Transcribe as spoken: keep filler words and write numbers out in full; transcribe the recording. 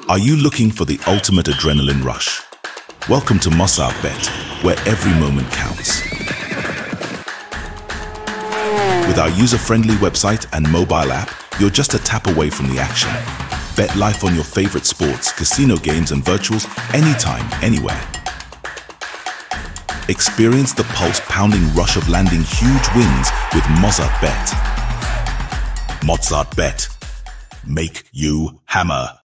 Are you looking for the ultimate adrenaline rush? Welcome to Mozzart Bet, where every moment counts. With our user-friendly website and mobile app, you're just a tap away from the action. Bet life on your favorite sports, casino games and virtuals anytime, anywhere. Experience the pulse-pounding rush of landing huge wins with Mozzart Bet. Mozzart Bet. Make you hammer.